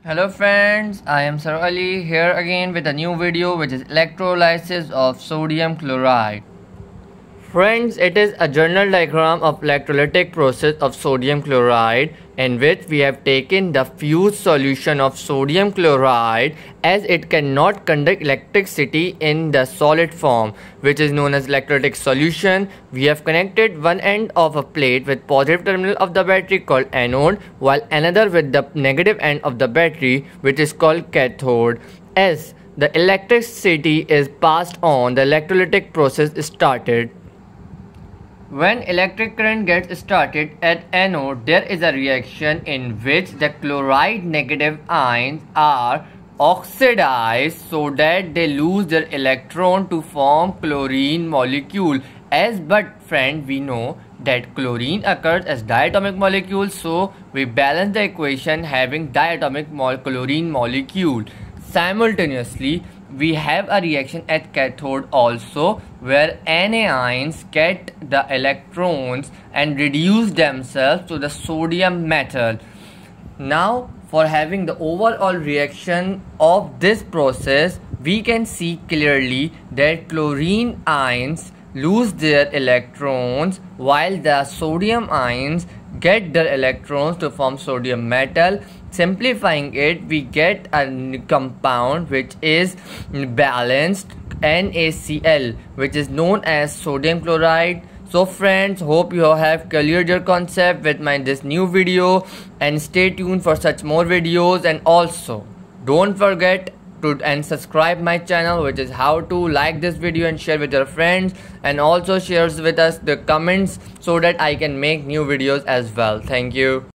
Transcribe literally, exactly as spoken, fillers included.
Hello friends, I am Sir Ali here again with a new video which is electrolysis of sodium chloride. Friends, it is a journal diagram of electrolytic process of sodium chloride in which we have taken the fused solution of sodium chloride as it cannot conduct electricity in the solid form, which is known as electrolytic solution. We have connected one end of a plate with positive terminal of the battery called anode while another with the negative end of the battery which is called cathode. As the electricity is passed on, the electrolytic process started. When electric current gets started at anode, there is a reaction in which the chloride negative ions are oxidized so that they lose their electron to form chlorine molecule. As but friend, we know that chlorine occurs as diatomic molecule, so we balance the equation having diatomic mo chlorine molecule. Simultaneously, we have a reaction at cathode also where anions get the electrons and reduce themselves to the sodium metal. Now for having the overall reaction of this process, we can see clearly that chlorine ions lose their electrons while the sodium ions get their electrons to form sodium metal. Simplifying it, we get a compound which is balanced NaCl, which is known as sodium chloride. So friends, hope you have cleared your concept with my this new video, and stay tuned for such more videos. And also don't forget to and subscribe my channel, which is how to like this video and share with your friends, and also shares with us the comments so that I can make new videos as well. Thank you.